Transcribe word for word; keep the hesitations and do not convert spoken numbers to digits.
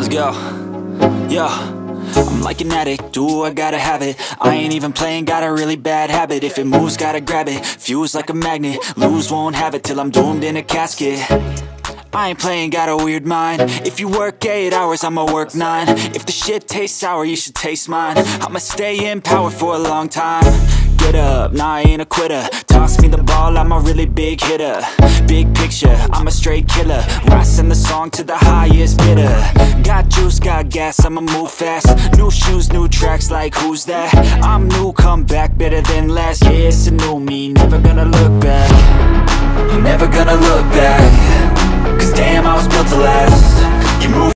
Let's go. Yo, I'm like an addict, do I gotta have it. I ain't even playing, got a really bad habit. If it moves, gotta grab it, fuse like a magnet. Lose, won't have it till I'm doomed in a casket. I ain't playing, got a weird mind. If you work eight hours, I'ma work nine. If the shit tastes sour, you should taste mine. I'ma stay in power for a long time. Get up, nah, I ain't a quitter. Toss me the ball, I'm a really big hitter. Big picture, I'm a straight killer. I send the song to the highest bidder. Got juice, got gas, I'ma move fast. New shoes, new tracks, like who's that? I'm new, come back, better than last. Yeah, it's a new me, never gonna look back. I'm never gonna look back. Cause damn, I was built to last. You move